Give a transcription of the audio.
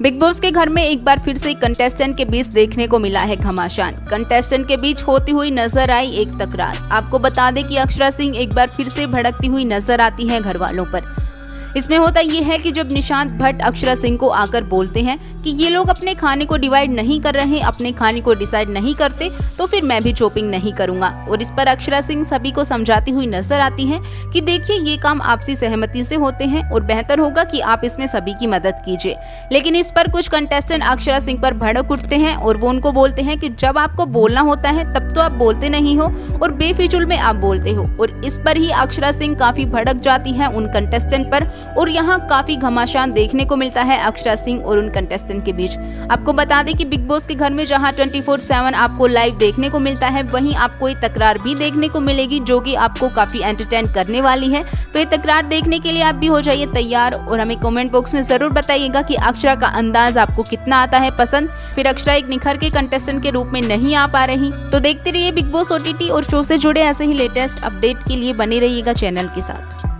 Big boss के घर में एक बार फिर से कंटेस्टेंट के बीच देखने को मिला है घमासान। कंटेस्टेंट के बीच होती हुई नजर आई एक तकरार। आपको बता दें कि अक्षरा सिंह एक बार फिर से भड़कती हुई नजर आती हैं घर वालों पर। इसमें होता ये है कि जब निशांत भट्ट अक्षरा सिंह को आकर बोलते हैं कि ये लोग अपने खाने को डिवाइड नहीं कर रहे, अपने खाने को डिसाइड नहीं करते, तो फिर मैं भी चॉपिंग नहीं करूंगा। और इस पर अक्षरा सिंह सभी को समझाती हुई नजर आती हैं कि देखिए ये काम आपसी सहमति से होते हैं और बेहतर होगा कि आप इसमें सभी की मदद कीजिए। लेकिन इस पर कुछ कंटेस्टेंट अक्षरा सिंह पर भड़क उठते हैं और वो उनको बोलते हैं कि जब आपको बोलना होता है तब तो आप बोलते नहीं हो और बेफिजूल में आप बोलते हो। और इस पर ही अक्षरा सिंह काफी भड़क जाती हैं उन कंटेस्टेंट पर और यहाँ काफी घमासान देखने को मिलता है अक्षरा सिंह और उन कंटेस्टेंट के बीच। आपको बता दें कि बिग बॉस के घर में जहां 24/7 आपको लाइव देखने को मिलता है, वहीं आपको ये तकरार भी देखने को मिलेगी जो कि आपको काफी एंटरटेन करने वाली है। तो ये तकरार देखने के लिए आप भी हो जाइए तैयार और हमें कमेंट बॉक्स में जरूर बताइएगा कि अक्षरा का अंदाज आपको कितना आता है पसंद। फिर अक्षरा एक निखर के कंटेस्टेंट के रूप में नहीं आ पा रही। तो देखते रहिए बिग बॉस OTT और शो से जुड़े ऐसे ही लेटेस्ट अपडेट के लिए बने रहिएगा चैनल के साथ।